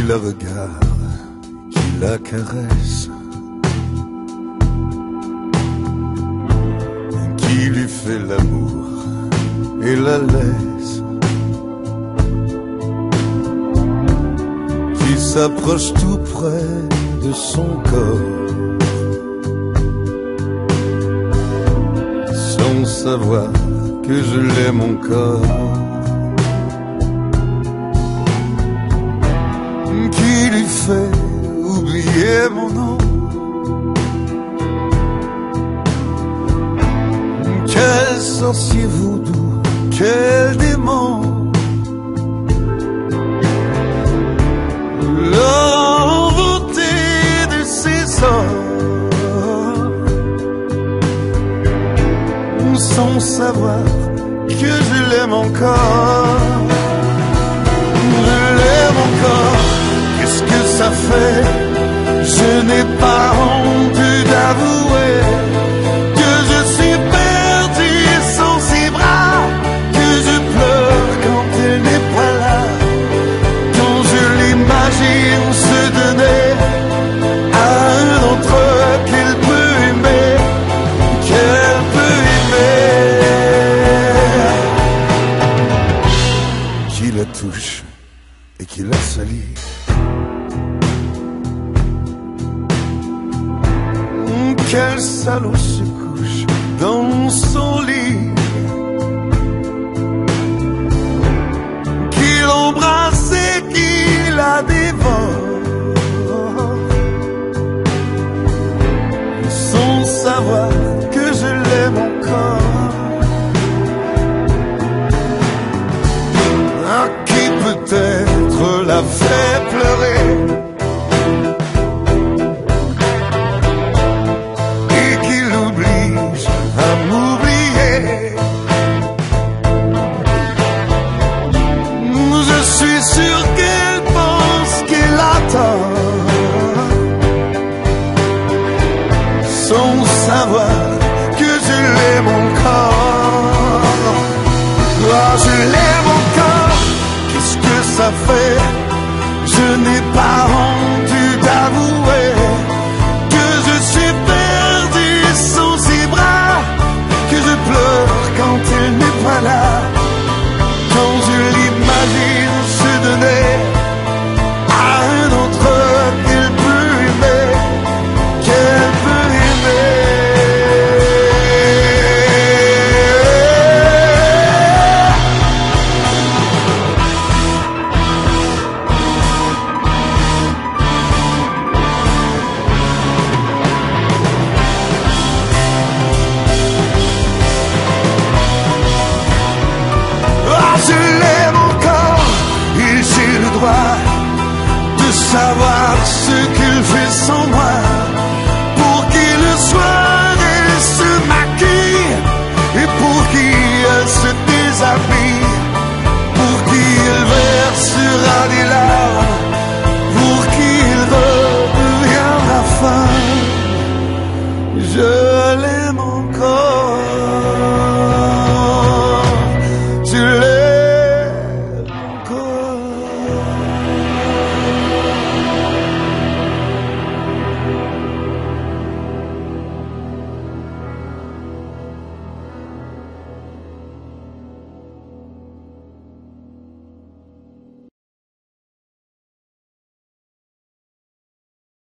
la regarde, qui la caresse, qui lui fait l'amour et la laisse, qui s'approche tout près de son corps, sans savoir que je l'aime encore, qui lui fait oublier mon nom. Quel sorcier voodoo, quel démon l'a inventé de ses sorts, sans savoir que je l'aime encore. Je l'aime encore, qu'est-ce que ça fait? Je n'ai pas honte d'avouer que je suis perdu sans ses bras, que je pleure quand elle n'est pas là, quand je l'imagine se donner à un autre qu'elle peut aimer, qu'elle peut aimer, qui la touche et qui la salit. Quel salaud se couche dans son lit, qui l'embrasse et qui la dévore, sans savoir que je l'aime encore. Qui peut-être la fait pleurer, sûr qu'elle pense qu'elle attend, sans savoir que je l'aime encore. Ah, je l'aime encore, qu'est-ce que ça fait? Je n'ai pas honte d'avouer que je suis perdu sous ses bras, que je pleure quand elle n'est pas là, quand je l'imagine se donner à un autre qu'elle peut aimer, qu'elle peut aimer. Ah, je l'aime encore et j'ai le droit de savoir